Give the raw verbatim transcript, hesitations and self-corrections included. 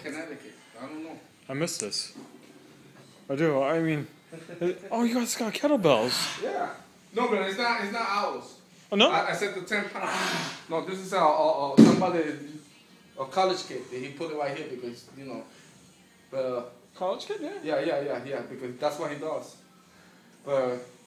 Connecticut. I don't know. I missed this. I do. I mean, oh, you guys got kettlebells. Yeah. No, but it's not. It's not ours. Oh no. I, I said the ten pounds. No, this is a, a, a somebody, a college kid. He put it right here because you know, the College kid, yeah. yeah, yeah, yeah, yeah. Because that's what he does. But